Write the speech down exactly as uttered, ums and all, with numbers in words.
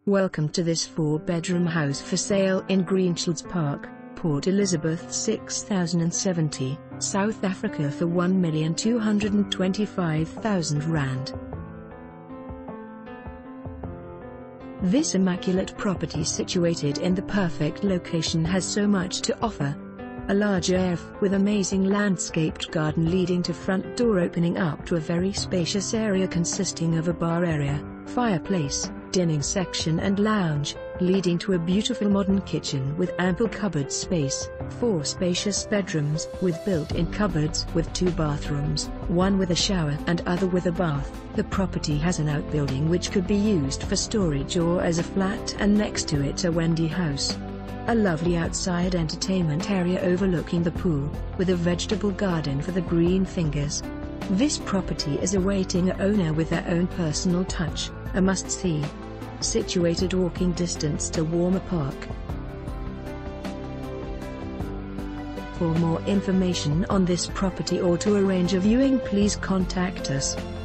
Welcome to this four-bedroom house for sale in Greenshields Park, Port Elizabeth six thousand seventy, South Africa for one million two hundred twenty-five thousand rand. This immaculate property situated in the perfect location has so much to offer. A large area with amazing landscaped garden leading to front door opening up to a very spacious area consisting of a bar area, fireplace, dining section and lounge, leading to a beautiful modern kitchen with ample cupboard space, four spacious bedrooms with built-in cupboards with two bathrooms, one with a shower and other with a bath. The property has an outbuilding which could be used for storage or as a flat, and next to it a Wendy house. A lovely outside entertainment area overlooking the pool, with a vegetable garden for the green fingers. This property is awaiting an owner with their own personal touch, a must-see. Situated walking distance to Warmer Park. For more information on this property or to arrange a viewing, please contact us.